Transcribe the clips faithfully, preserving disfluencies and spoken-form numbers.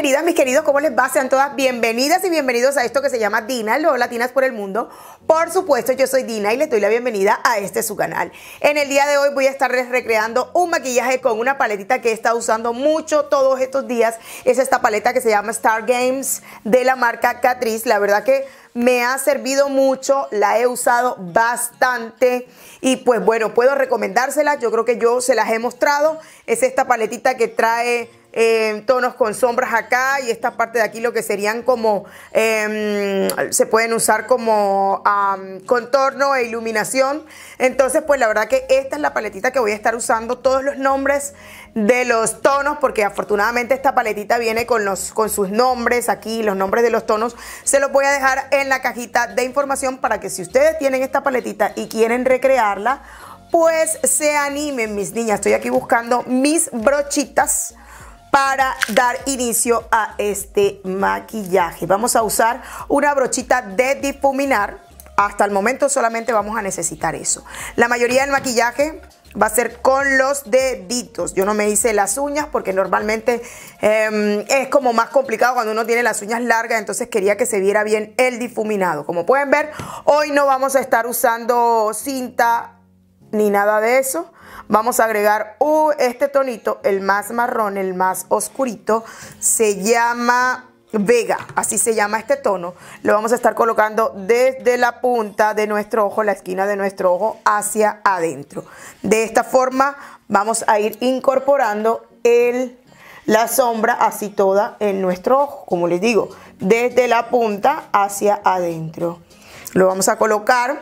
queridas, mis queridos, ¿cómo les va? Sean todas bienvenidas y bienvenidos a esto que se llama Dina, los Latinas por el Mundo. Por supuesto, yo soy Dina y les doy la bienvenida a este su canal. En el día de hoy voy a estarles recreando un maquillaje con una paletita que he estado usando mucho todos estos días. Es esta paleta que se llama Star Games de la marca Catrice. La verdad que me ha servido mucho, la he usado bastante y pues bueno, puedo recomendárselas. Yo creo que yo se las he mostrado. Es esta paletita que trae Eh, tonos con sombras acá y esta parte de aquí lo que serían como eh, se pueden usar como um, contorno e iluminación. Entonces pues la verdad que esta es la paletita que voy a estar usando, todos los nombres de los tonos, porque afortunadamente esta paletita viene con, los, con sus nombres aquí, los nombres de los tonos se los voy a dejar en la cajita de información para que si ustedes tienen esta paletita y quieren recrearla, pues se animen, mis niñas. Estoy aquí buscando mis brochitas para dar inicio a este maquillaje. Vamos a usar una brochita de difuminar. Hasta el momento solamente vamos a necesitar eso. La mayoría del maquillaje va a ser con los deditos. Yo no me hice las uñas porque normalmente eh, es como más complicado cuando uno tiene las uñas largas, entonces quería que se viera bien el difuminado. Como pueden ver, hoy no vamos a estar usando cinta ni nada de eso. Vamos a agregar uh, este tonito, el más marrón, el más oscurito, se llama Vega, así se llama este tono. Lo vamos a estar colocando desde la punta de nuestro ojo, la esquina de nuestro ojo, hacia adentro. De esta forma vamos a ir incorporando el, la sombra así toda en nuestro ojo, como les digo, desde la punta hacia adentro. Lo vamos a colocar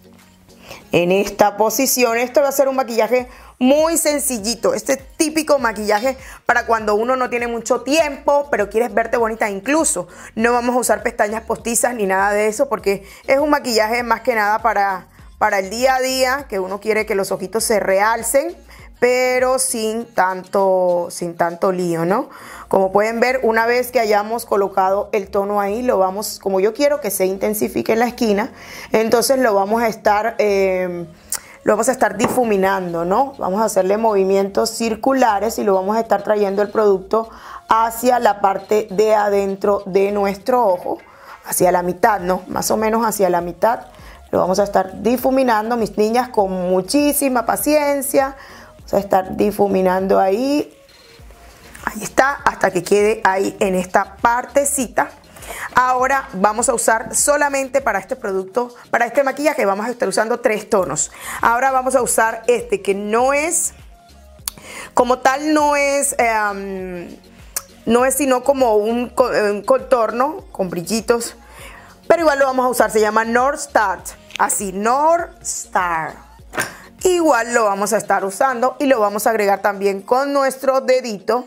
en esta posición. Esto va a ser un maquillaje muy sencillito, este típico maquillaje para cuando uno no tiene mucho tiempo pero quieres verte bonita. Incluso no vamos a usar pestañas postizas ni nada de eso, porque es un maquillaje más que nada para, para el día a día, que uno quiere que los ojitos se realcen pero sin tanto, sin tanto lío, ¿no? Como pueden ver, una vez que hayamos colocado el tono ahí, lo vamos, como yo quiero que se intensifique en la esquina, entonces lo vamos a estar, eh, lo vamos a estar difuminando, ¿no? Vamos a hacerle movimientos circulares y lo vamos a estar trayendo el producto hacia la parte de adentro de nuestro ojo, hacia la mitad, ¿no? Más o menos hacia la mitad. Lo vamos a estar difuminando, mis niñas, con muchísima paciencia. Vamos a estar difuminando ahí. Ahí está, hasta que quede ahí en esta partecita. Ahora vamos a usar solamente para este producto, para este maquillaje, vamos a estar usando tres tonos. Ahora vamos a usar este que no es, como tal, no es, eh, no es sino como un, un contorno con brillitos, pero igual lo vamos a usar. Se llama North Star, así, North Star. Igual lo vamos a estar usando y lo vamos a agregar también con nuestro dedito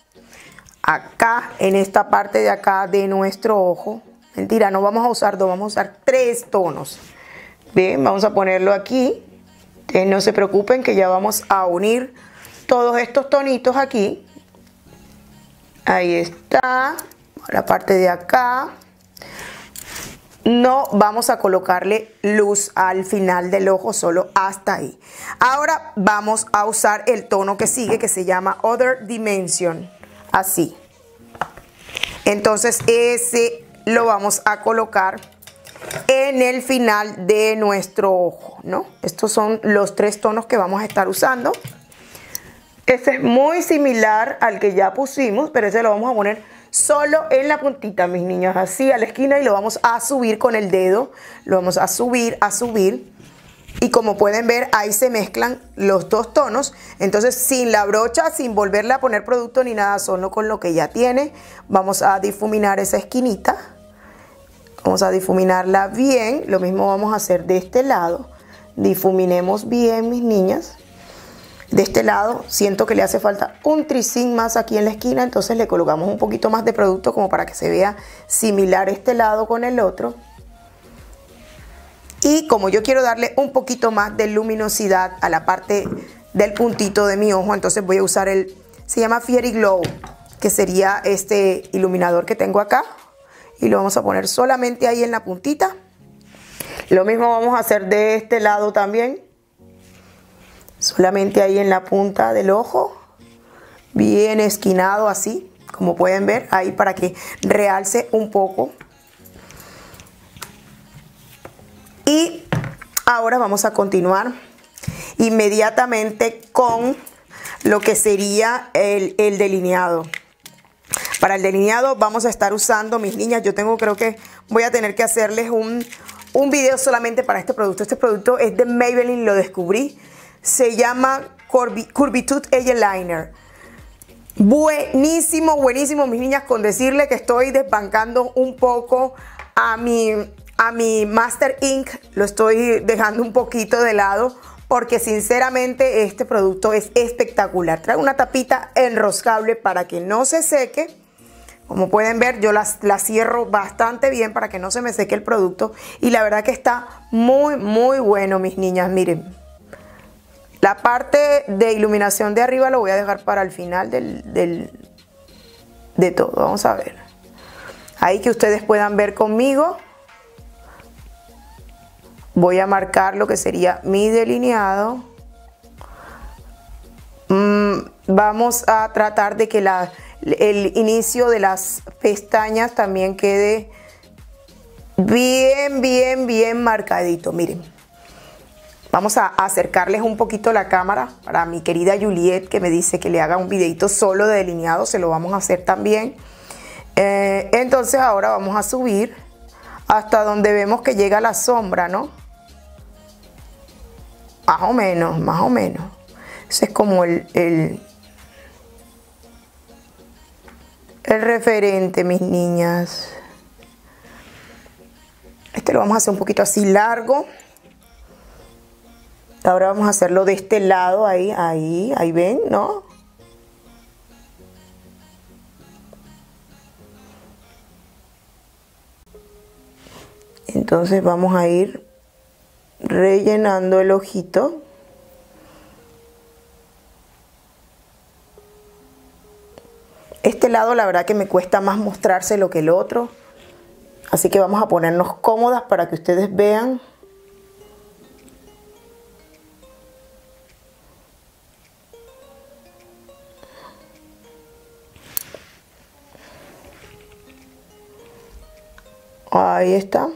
acá en esta parte de acá de nuestro ojo. Mentira, no vamos a usar dos, vamos a usar tres tonos. Bien, vamos a ponerlo aquí. Ustedes no se preocupen que ya vamos a unir todos estos tonitos aquí. Ahí está, la parte de acá. No vamos a colocarle luz al final del ojo, solo hasta ahí. Ahora vamos a usar el tono que sigue, que se llama Other Dimension. Así. Entonces ese lo vamos a colocar en el final de nuestro ojo, ¿no? Estos son los tres tonos que vamos a estar usando. Este es muy similar al que ya pusimos, pero ese lo vamos a poner solo en la puntita, mis niñas, así a la esquina, y lo vamos a subir con el dedo. Lo vamos a subir, a subir. Y como pueden ver, ahí se mezclan los dos tonos. Entonces, sin la brocha, sin volverle a poner producto ni nada, solo con lo que ya tiene, vamos a difuminar esa esquinita. Vamos a difuminarla bien. Lo mismo vamos a hacer de este lado. Difuminemos bien, mis niñas. De este lado siento que le hace falta un tricín más aquí en la esquina, entonces le colocamos un poquito más de producto como para que se vea similar este lado con el otro. Y como yo quiero darle un poquito más de luminosidad a la parte del puntito de mi ojo, entonces voy a usar el, se llama Fairy Glow, que sería este iluminador que tengo acá. Y lo vamos a poner solamente ahí en la puntita. Lo mismo vamos a hacer de este lado también. Solamente ahí en la punta del ojo. Bien esquinado así, como pueden ver ahí, para que realce un poco. Y ahora vamos a continuar inmediatamente con lo que sería el, el delineado. Para el delineado vamos a estar usando, mis niñas, yo tengo, creo que voy a tener que hacerles un, un video solamente para este producto. Este producto es de Maybelline, lo descubrí. Se llama Curvitude Eyeliner. Buenísimo, buenísimo, mis niñas, con decirle que estoy desbancando un poco a mi, a mi Master Ink. Lo estoy dejando un poquito de lado porque sinceramente este producto es espectacular. Trae una tapita enroscable para que no se seque. Como pueden ver, yo la, la cierro bastante bien para que no se me seque el producto. Y la verdad que está muy, muy bueno, mis niñas. Miren, la parte de iluminación de arriba lo voy a dejar para el final del, del, de todo. Vamos a ver. Ahí que ustedes puedan ver conmigo. Voy a marcar lo que sería mi delineado. Mm, vamos a tratar de que la... el inicio de las pestañas también quede bien, bien, bien marcadito. Miren, vamos a acercarles un poquito la cámara para mi querida Juliet, que me dice que le haga un videito solo de delineado. Se lo vamos a hacer también. Eh, entonces ahora vamos a subir hasta donde vemos que llega la sombra, ¿no? Más o menos, más o menos. Ese es como el... el El referente, mis niñas. Este lo vamos a hacer un poquito así largo. Ahora vamos a hacerlo de este lado, ahí, ahí, ahí ven, ¿no? Entonces vamos a ir rellenando el ojito. Este lado la verdad que me cuesta más mostrárselo que el otro. Así que vamos a ponernos cómodas para que ustedes vean. Ahí está.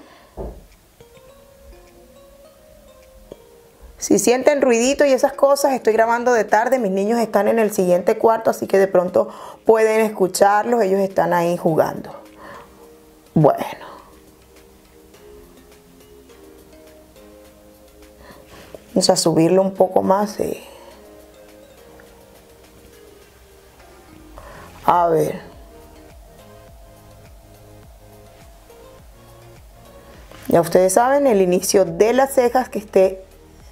Si sienten ruidito y esas cosas, estoy grabando de tarde, mis niños están en el siguiente cuarto, así que de pronto pueden escucharlos, ellos están ahí jugando. Bueno. Vamos a subirlo un poco más. Sí. A ver. Ya ustedes saben, el inicio de las cejas que esté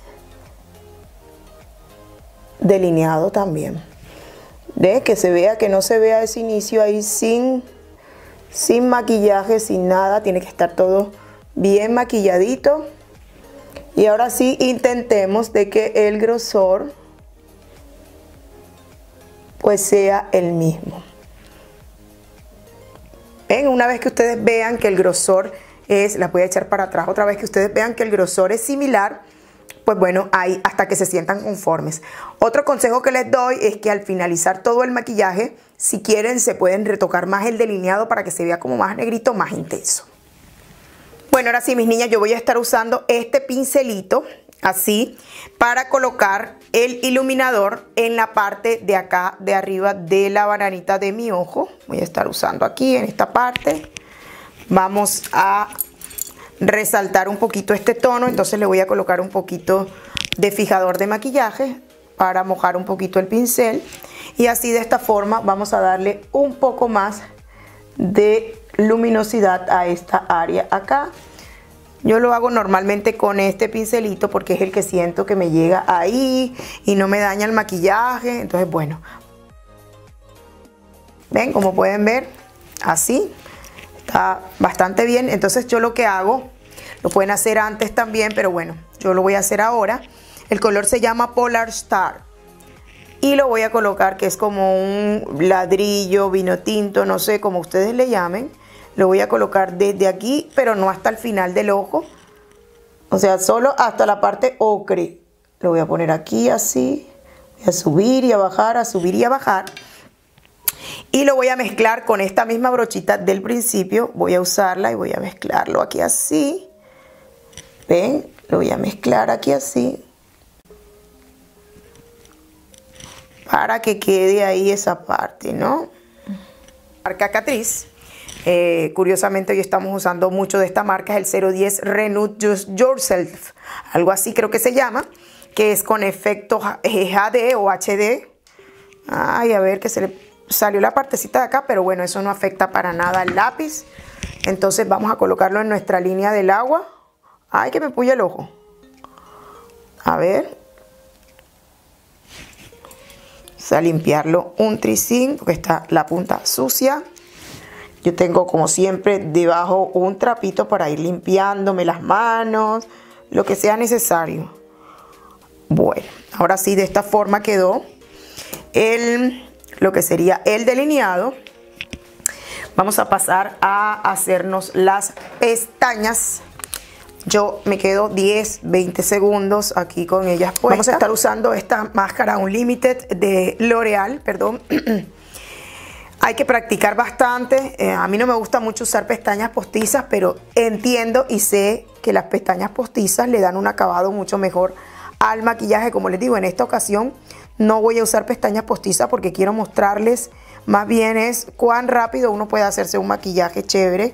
delineado también, de que se vea, que no se vea ese inicio ahí sin sin maquillaje, sin nada, tiene que estar todo bien maquilladito. Y ahora sí intentemos de que el grosor pues sea el mismo. Ven, una vez que ustedes vean que el grosor es, la voy a echar para atrás, otra vez que ustedes vean que el grosor es similar, pues bueno, ahí hasta que se sientan conformes. Otro consejo que les doy es que al finalizar todo el maquillaje, si quieren se pueden retocar más el delineado para que se vea como más negrito, más intenso. Bueno, ahora sí, mis niñas, yo voy a estar usando este pincelito así para colocar el iluminador en la parte de acá de arriba de la bananita de mi ojo. Voy a estar usando aquí en esta parte. Vamos a resaltar un poquito este tono, entonces le voy a colocar un poquito de fijador de maquillaje para mojar un poquito el pincel, y así de esta forma vamos a darle un poco más de luminosidad a esta área acá. Yo lo hago normalmente con este pincelito porque es el que siento que me llega ahí y no me daña el maquillaje. Entonces bueno, ven, como pueden ver, así está bastante bien. Entonces yo lo que hago, lo pueden hacer antes también, pero bueno, yo lo voy a hacer ahora. El color se llama Polar Star y lo voy a colocar, que es como un ladrillo, vino tinto, no sé, como ustedes le llamen. Lo voy a colocar desde aquí, pero no hasta el final del ojo, o sea, solo hasta la parte ocre. Lo voy a poner aquí así, voy a subir y a bajar, a subir y a bajar. Y lo voy a mezclar con esta misma brochita del principio. Voy a usarla y voy a mezclarlo aquí así. ¿Ven? Lo voy a mezclar aquí así. Para que quede ahí esa parte, ¿no? Marca Catrice. Eh, curiosamente hoy estamos usando mucho de esta marca, es el cero diez Renew Yourself, algo así creo que se llama, que es con efecto H D o H D. Ay, a ver que se le salió la partecita de acá, pero bueno, eso no afecta para nada al lápiz. Entonces vamos a colocarlo en nuestra línea del agua. Ay, que me puya el ojo. A ver. Vamos a limpiarlo un tricín porque está la punta sucia. Yo tengo como siempre debajo un trapito para ir limpiándome las manos, lo que sea necesario. Bueno, ahora sí, de esta forma quedó el, lo que sería el delineado. Vamos a pasar a hacernos las pestañas. Yo me quedo diez, veinte segundos aquí con ellas puestas. Vamos a estar usando esta máscara Unlimited de L'Oreal, perdón. Hay que practicar bastante. Eh, a mí no me gusta mucho usar pestañas postizas, pero entiendo y sé que las pestañas postizas le dan un acabado mucho mejor al maquillaje. Como les digo, en esta ocasión no voy a usar pestañas postizas porque quiero mostrarles más bien es cuán rápido uno puede hacerse un maquillaje chévere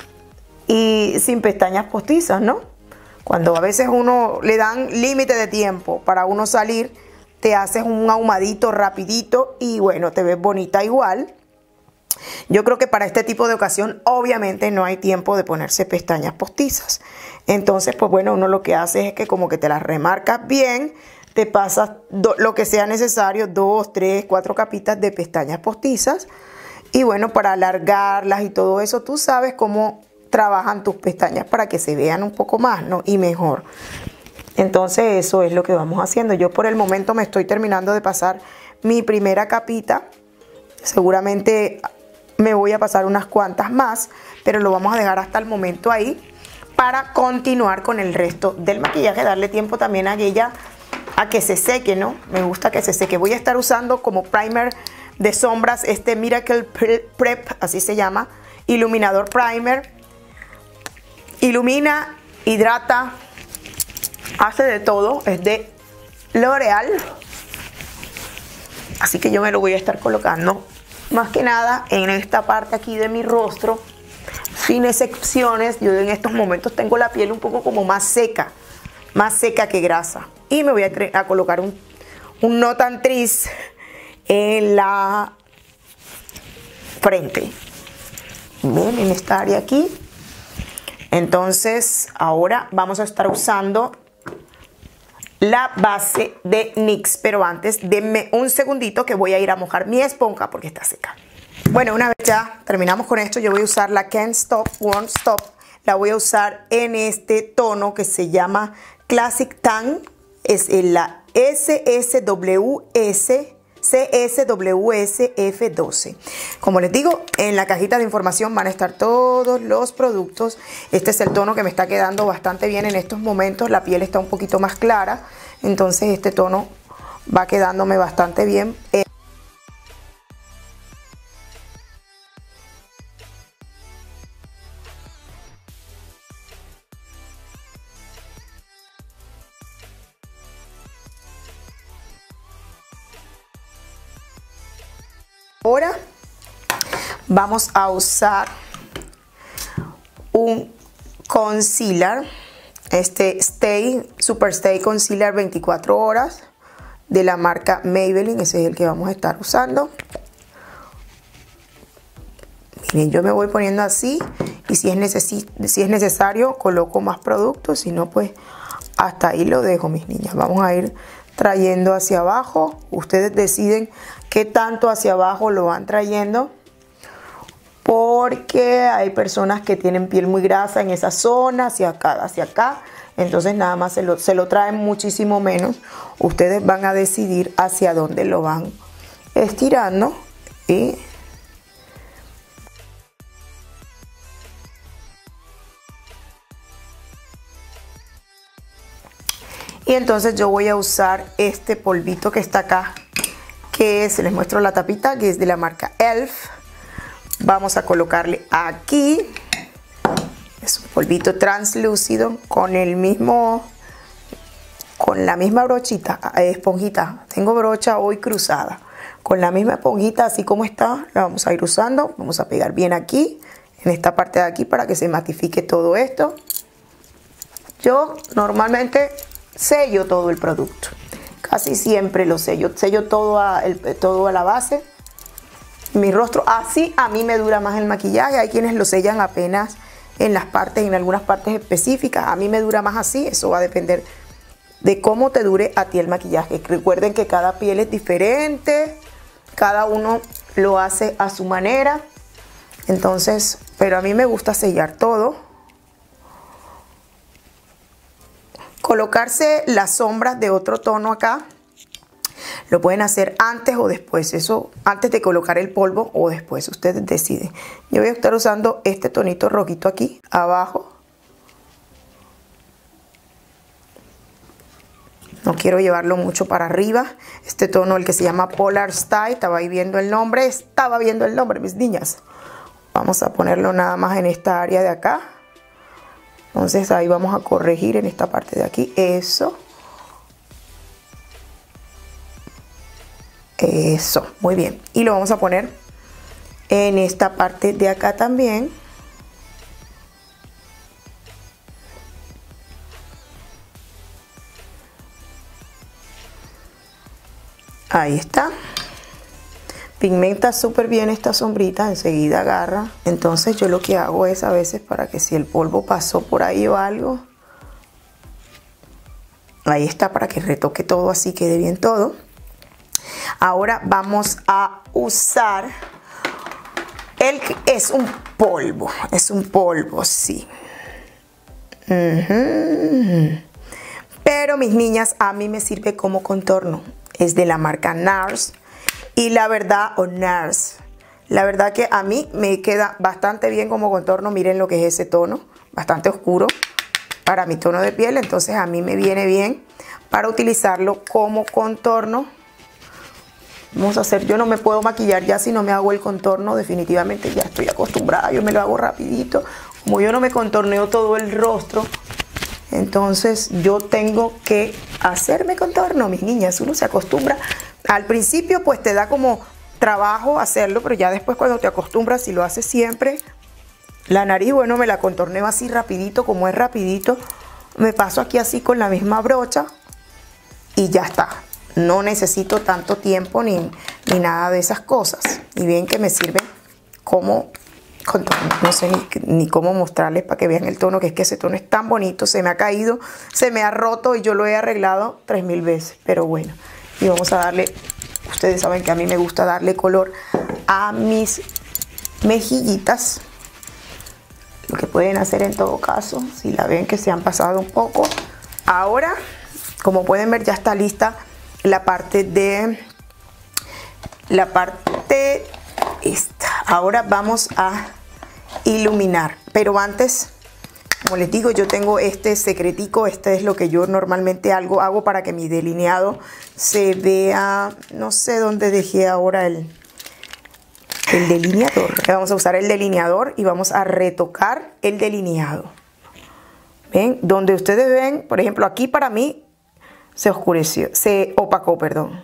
y sin pestañas postizas, ¿no? Cuando a veces uno le dan límite de tiempo para uno salir, te haces un ahumadito rapidito y bueno, te ves bonita igual. Yo creo que para este tipo de ocasión obviamente no hay tiempo de ponerse pestañas postizas. Entonces, pues bueno, uno lo que hace es que como que te las remarcas bien, te pasas lo que sea necesario, dos, tres, cuatro capitas de pestañas postizas. Y bueno, para alargarlas y todo eso, tú sabes cómo trabajan tus pestañas para que se vean un poco más, ¿no? Y mejor. Entonces eso es lo que vamos haciendo. Yo por el momento me estoy terminando de pasar mi primera capita. Seguramente me voy a pasar unas cuantas más, pero lo vamos a dejar hasta el momento ahí para continuar con el resto del maquillaje. Darle tiempo también a ella a que se seque, ¿no? Me gusta que se seque. Voy a estar usando como primer de sombras este Miracle Prep, así se llama, iluminador primer. Ilumina, hidrata, hace de todo, es de L'Oreal. Así que yo me lo voy a estar colocando más que nada en esta parte aquí de mi rostro, sin excepciones. Yo en estos momentos tengo la piel un poco como más seca, más seca que grasa. Y me voy a, a colocar un, un No Tan Tris en la frente. Bien, en esta área aquí. Entonces ahora vamos a estar usando la base de N Y X, pero antes denme un segundito que voy a ir a mojar mi esponja porque está seca. Bueno, una vez ya terminamos con esto, yo voy a usar la Can't Stop, Won't Stop. La voy a usar en este tono que se llama Classic Tan. Es en la S S W S C S W S F doce. Como les digo, en la cajita de información van a estar todos los productos. Este es el tono que me está quedando bastante bien en estos momentos. La piel está un poquito más clara, entonces este tono va quedándome bastante bien. Ahora vamos a usar un concealer, este Stay, Super Stay Concealer veinticuatro horas de la marca Maybelline. Ese es el que vamos a estar usando. Miren, yo me voy poniendo así y si es, necesi si es necesario coloco más productos, si no pues hasta ahí lo dejo, mis niñas. Vamos a ir trayendo hacia abajo. Ustedes deciden qué tanto hacia abajo lo van trayendo, porque hay personas que tienen piel muy grasa en esa zona, hacia acá, hacia acá. Entonces nada más se lo, se lo traen muchísimo menos. Ustedes van a decidir hacia dónde lo van estirando. Y Y entonces yo voy a usar este polvito que está acá, que es, les muestro la tapita, que es de la marca Elf. Vamos a colocarle aquí. Es un polvito translúcido con el mismo, con la misma brochita, eh, esponjita. Tengo brocha hoy cruzada. Con la misma esponjita, así como está, la vamos a ir usando. Vamos a pegar bien aquí, en esta parte de aquí, para que se matifique todo esto. Yo normalmente sello todo el producto. Casi siempre lo sello. Sello todo a, el, todo a la base. Mi rostro, así a mí me dura más el maquillaje. Hay quienes lo sellan apenas en las partes, en algunas partes específicas. A mí me dura más así. Eso va a depender de cómo te dure a ti el maquillaje. Recuerden que cada piel es diferente, cada uno lo hace a su manera. Entonces, pero a mí me gusta sellar todo. Colocarse las sombras de otro tono acá. Lo pueden hacer antes o después, eso antes de colocar el polvo o después, ustedes deciden. Yo voy a estar usando este tonito rojito aquí, abajo. No quiero llevarlo mucho para arriba. Este tono, el que se llama Polar Style, estaba ahí viendo el nombre, estaba viendo el nombre, mis niñas. Vamos a ponerlo nada más en esta área de acá. Entonces ahí vamos a corregir en esta parte de aquí, eso. Eso, muy bien. Y lo vamos a poner en esta parte de acá también. Ahí está. Pigmenta súper bien esta sombrita, enseguida agarra. Entonces yo lo que hago es a veces para que si el polvo pasó por ahí o algo. Ahí está, para que retoque todo así, quede bien todo. Ahora vamos a usar el que es un polvo, es un polvo, sí. Uh-huh. Pero mis niñas, a mí me sirve como contorno. Es de la marca NARS y la verdad, o NARS, la verdad que a mí me queda bastante bien como contorno. Miren lo que es ese tono, bastante oscuro para mi tono de piel, entonces a mí me viene bien para utilizarlo como contorno. Vamos a hacer, yo no me puedo maquillar ya si no me hago el contorno, definitivamente ya estoy acostumbrada, yo me lo hago rapidito. Como yo no me contorneo todo el rostro, entonces yo tengo que hacerme contorno, mis niñas. Uno se acostumbra, al principio pues te da como trabajo hacerlo, pero ya después cuando te acostumbras y lo haces siempre. La nariz, bueno, me la contorneo así rapidito, como es rapidito, me paso aquí así con la misma brocha y ya está. No necesito tanto tiempo ni, ni nada de esas cosas. Y bien que me sirve como contorno. No sé ni, ni cómo mostrarles para que vean el tono, que es que ese tono es tan bonito. Se me ha caído, se me ha roto y yo lo he arreglado tres mil veces. Pero bueno, y vamos a darle, ustedes saben que a mí me gusta darle color a mis mejillitas. Lo que pueden hacer en todo caso, si la ven que se han pasado un poco. Ahora, como pueden ver, ya está lista la parte de la parte esta. Ahora vamos a iluminar, pero antes, como les digo, yo tengo este secretico. Este es lo que yo normalmente hago, hago para que mi delineado se vea. No sé dónde dejé ahora el, el delineador. Vamos a usar el delineador y vamos a retocar el delineado. ¿Ven? Donde ustedes ven, por ejemplo, aquí para mí se oscureció, se opacó, perdón.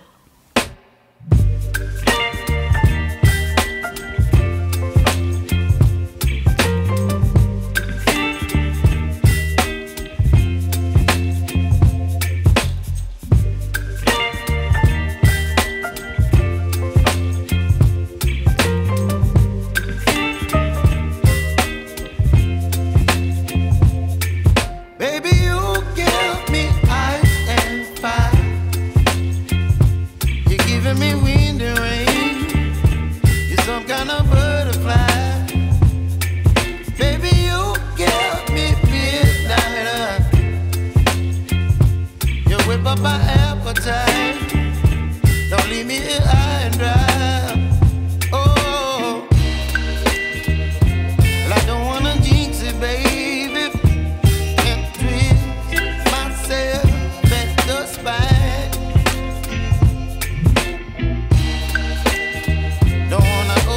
Don't wanna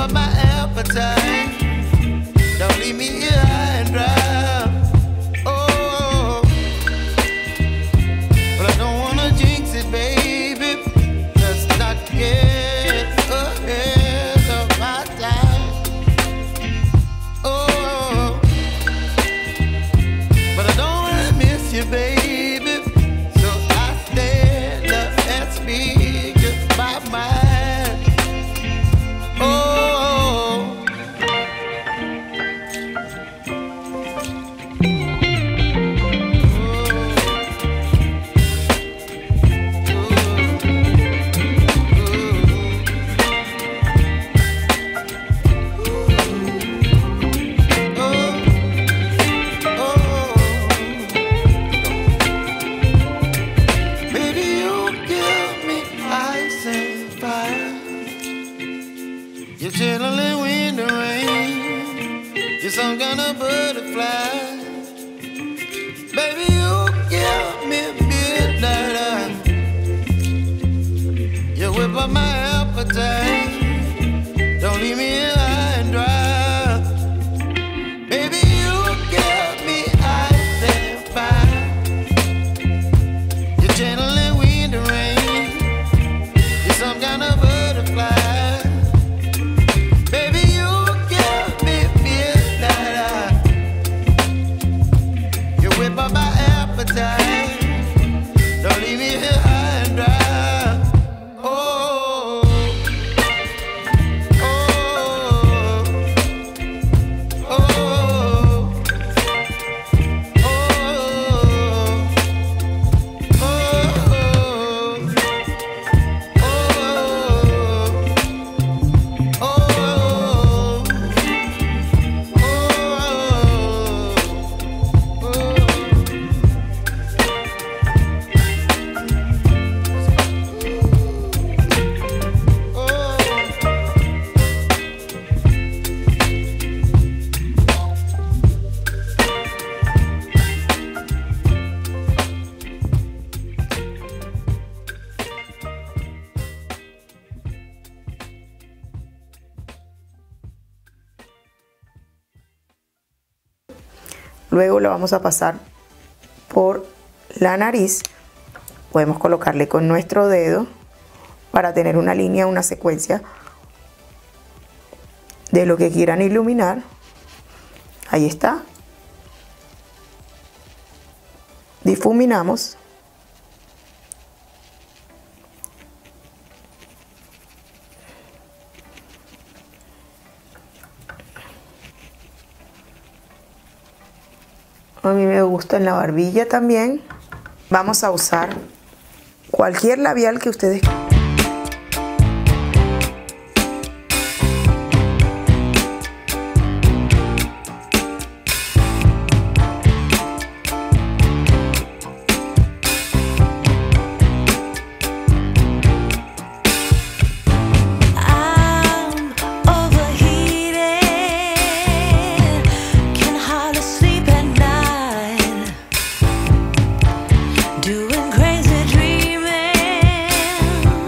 up my appetite. Don't leave me here high and dry. Oh, but I don't wanna jinx it, baby. Let's not get ahead of my time. Oh, but I don't wanna miss you, baby. So I stand up and speak just my mind. Oh. You're chilling when the rain. You're some kind of butterfly. Baby, you give me midnight. You whip up my appetite. Don't leave me here high and dry. Baby, you give me ice and fire. You're channeling wind and rain. You're some kind of butterfly. Don't leave me here high and dry. Oh, oh, oh, oh, Luego lo vamos a pasar por la nariz. Podemos colocarle con nuestro dedo para tener una línea, una secuencia de lo que quieran iluminar. Ahí está. Difuminamos. A mí me gusta en la barbilla también. Vamos a usar cualquier labial que ustedes quieran. Doing crazy dreaming.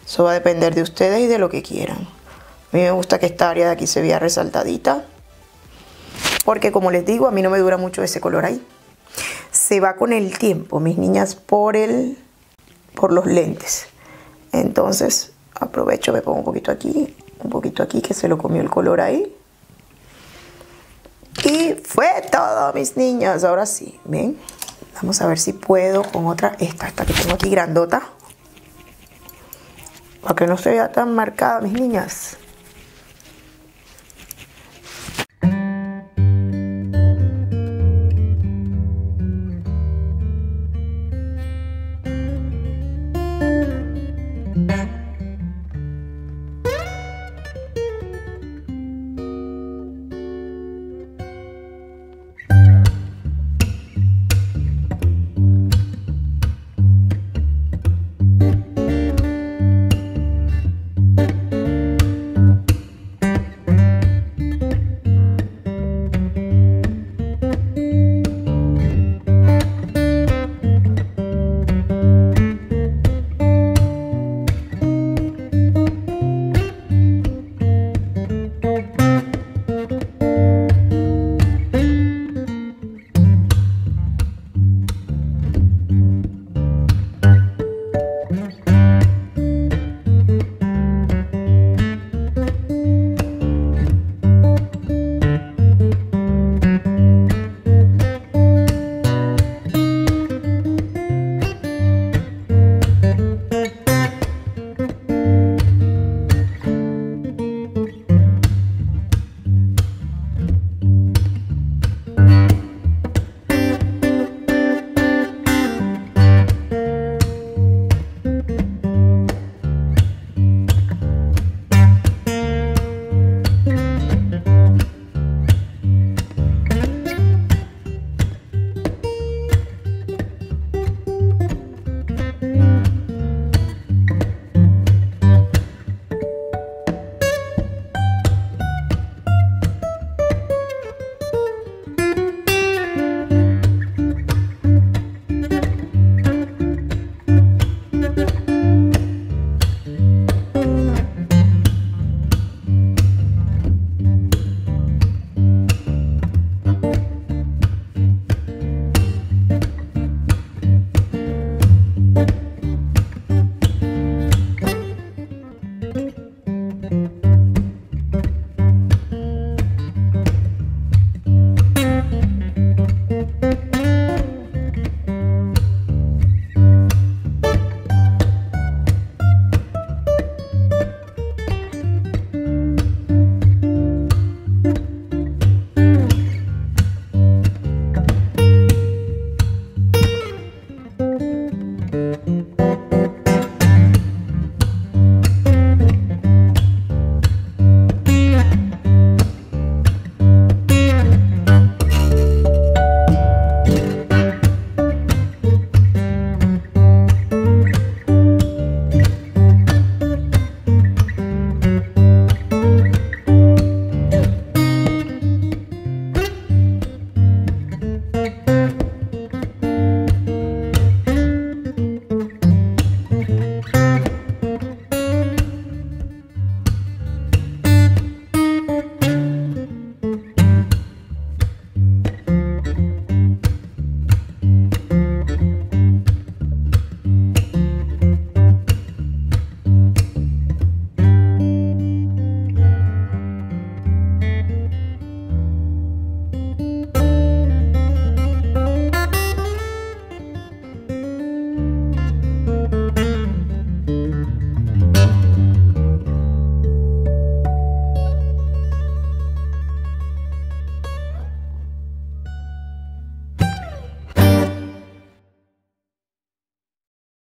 Eso va a depender de ustedes y de lo que quieran. A mí me gusta que esta área de aquí se vea resaltadita, porque como les digo, a mí no me dura mucho ese color ahí. Se va con el tiempo, mis niñas, por el, por los lentes. Entonces aprovecho, me pongo un poquito aquí, un poquito aquí, que se lo comió el color ahí. Y fue todo, mis niñas. Ahora sí, ven, vamos a ver si puedo con otra, esta, esta que tengo aquí grandota, para que no se vea tan marcada, mis niñas.